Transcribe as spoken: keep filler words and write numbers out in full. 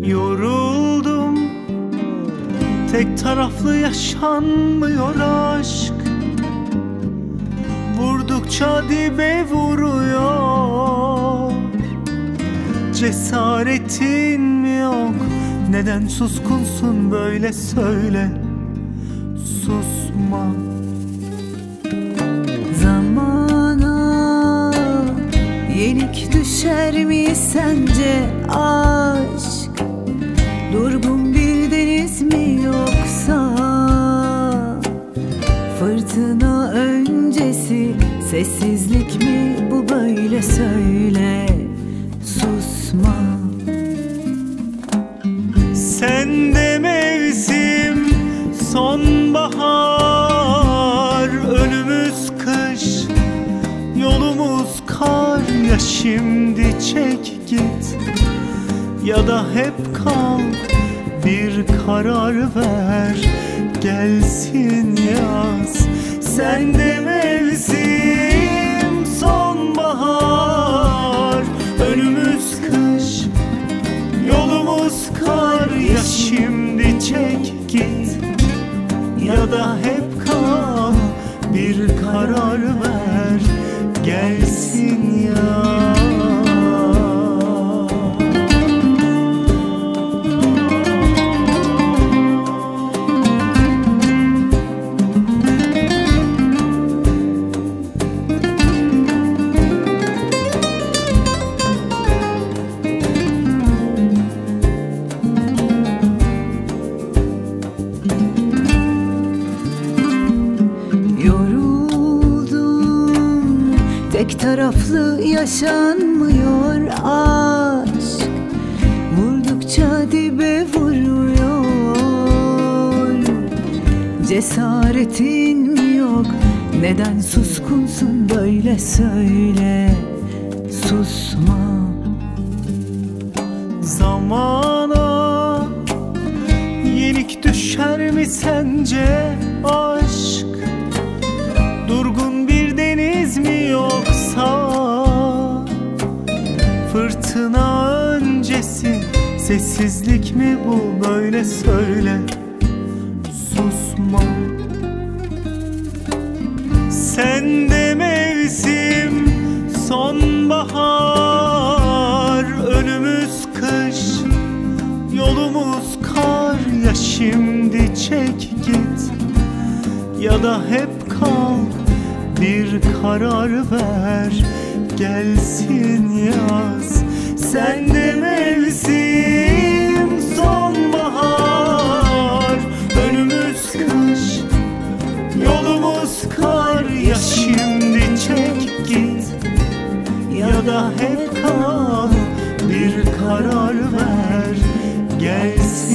Yoruldum, tek taraflı yaşanmıyor aşk. Vurdukça dibe vuruyor. Cesaretin mi yok? Neden suskunsun böyle, söyle. Susma. Zamana yenik düşer mi sence aşk? Durgun bir deniz mi yoksa fırtına öncesi sessizlik mi bu, böyle söyle. Susma. Sende mevsim sonbahar, önümüz kış, yolumuz kar. Ya şimdi çek git ya da hep kal, bir karar ver, gelsin yaz. Sende mevsim sonbahar, önümüz kış, yolumuz kar. Ya şimdi çek git ya da hep kal, bir karar ver, gelsin yaz. Tek taraflı yaşanmıyor aşk. Vurdukça dibe vuruyor. Cesaretin mi yok? Neden suskunsun böyle, söyle. Susma. Zamana yenik düşer mi sence aşk? Durgun bir deniz mi yoksa fırtına öncesi sessizlik mi bu, böyle söyle. Susma. Sende mevsim sonbahar, önümüz kış, yolumuz kar. Ya şimdi çek git ya da hep kal, bir karar ver, gelsin yaz. Sende mevsim sonbahar, önümüz kış, yolumuz kar. Ya şimdi çek git ya da hep kal, bir karar ver, gelsin.